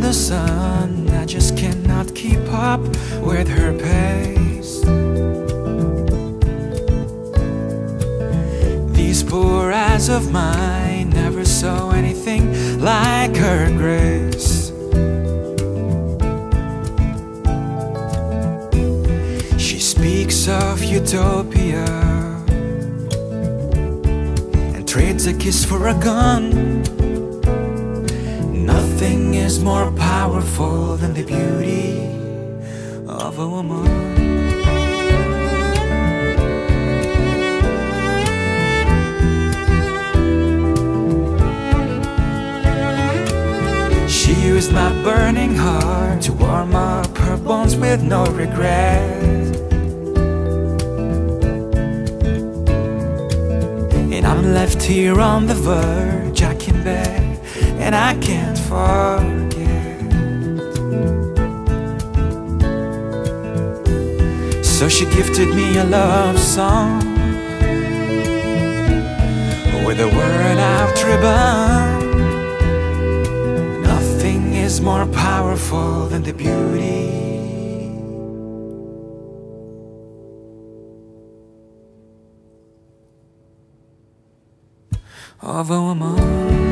the sun. I just cannot keep up with her pace. These poor eyes of mine never saw anything like her grace. She speaks of utopia and trades a kiss for a gun. Nothing is more powerful than the beauty of a woman. She used my burning heart to warm up her bones with no regret. And I'm left here on the verge, I can bet, and I can't forget. So she gifted me a love song with a worn out ribbon. Nothing is more powerful than the beauty of a woman.